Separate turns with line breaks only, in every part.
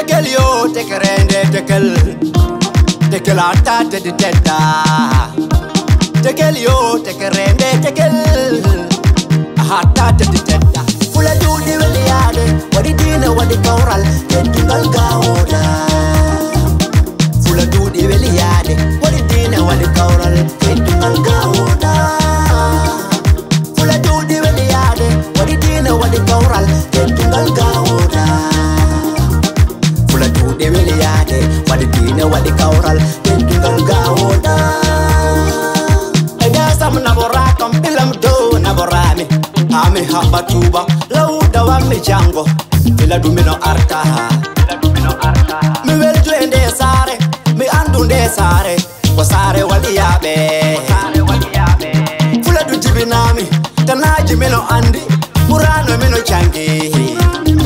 Tekel yo, tekerende, tekel atate di teta. Tekel yo, tekerende, tekel atate di teta. Fula du di weliade, wadi dina wadi kaural, tetungal gauda. Fula du di weliade, wadi dina wadi kaural, tetungal gauda. Fula du di weliade, wadi dina wadi kaural, tetungal gauda. Fula du di weliade, wadi dina wadi kaural, tetungal gauda. Eda sam nabora kampilam do naborami, ame habatuba lauda wa mijango, ila dumino arta. Mi welju ende sare, mi andu nde sare, ko sare waliyabe. Fula du jibinami, tanaji mino andi, burano mino changi.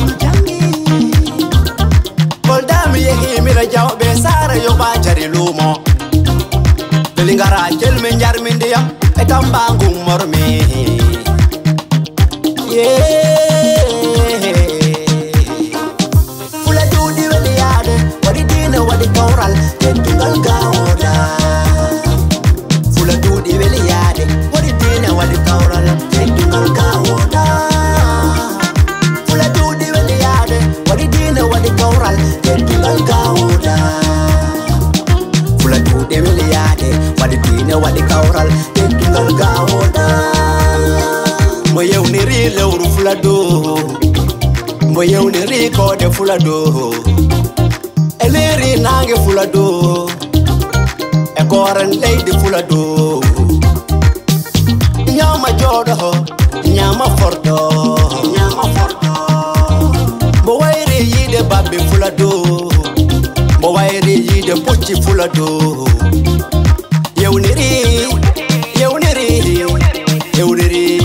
Koldami yehi mira jawbe sare yo bajari lumo. Belingara jel men jar min diyam, etambangu mormi. Fula du di weliade, wadi dina wadi kaural, tetungal gauda. Fula du di weliade, wadi dina wadi kaural, tetungal gauda. Fula du di weliade, wadi dina wadi kaural, tetungal gauda. Fula du di weliade, wadi dina wadi kaural, tetungal gauda. Moye uniri leuru fula do, moye uniri kode fula do. Eleri nange fula do, ekoran lady fula do. Nyama jodo, nyama fordo. Mo wairi yide babi fula do, mo wairi yide pochi fula do. Ye uniri, ye uniri, ye uniri.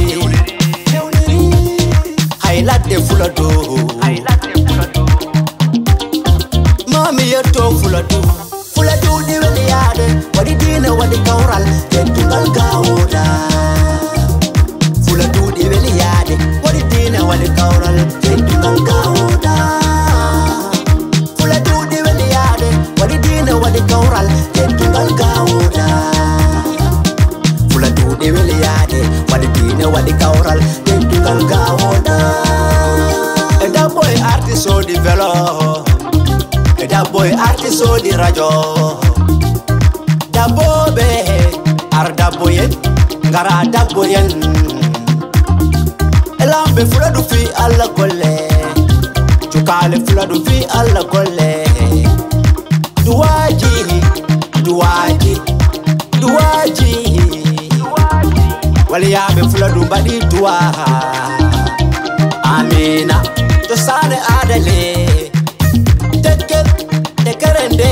Latte fula do, mami yeto fula do di weliade, wadi dina wadi kaural, tetungal gauda. Fula do di weliade, wadi dina wadi kaural, tetungal gauda. Fula do di weliade, wadi dina wadi kaural, tetungal gauda. Fula do di weliade, wadi dina wadi kaural, tetungal gauda. That boy artist so di velo, that boy artist so di rajo. That boy arda boyen, gara da boyen. Elambe fula du fi alla kolle, chukale fula du fi alla kolle. Duwaji, duwaji, duwaji. Wali yabe fula du badi duwa. Amina. Sane adale, tekerende.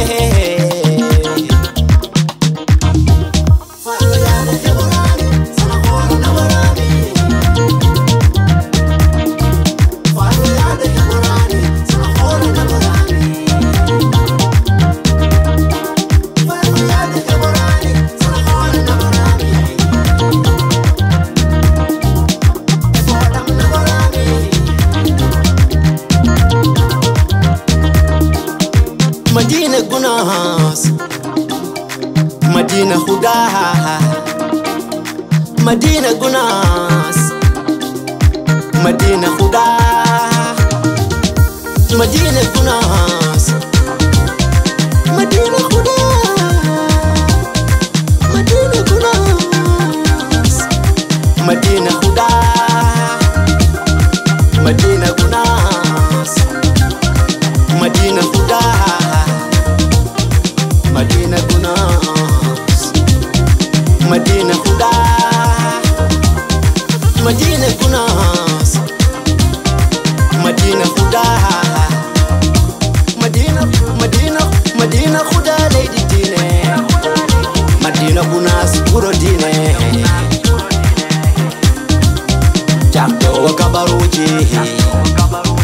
Madina gunas, Madina huda, Madina gunas, Madina huda, Madina gunas, Madina huda, Madina gunas, Madina huda, Madina gunas, Madina huda. Madina gunas, Madina huda, Madina gunas, Madina huda, Madina huda lady dine, Madina gunas puro dine. Jakto wakabaruji,